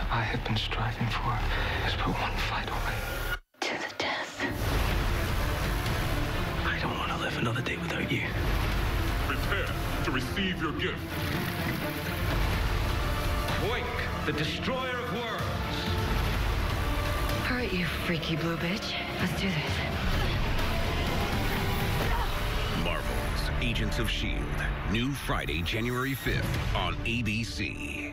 I have been striving for is but one fight away. To the death. I don't want to live another day without you. Prepare to receive your gift. Voik, the destroyer of worlds. All right, you freaky blue bitch. Let's do this. Marvel's Agents of S.H.I.E.L.D. New Friday, January 5th on ABC.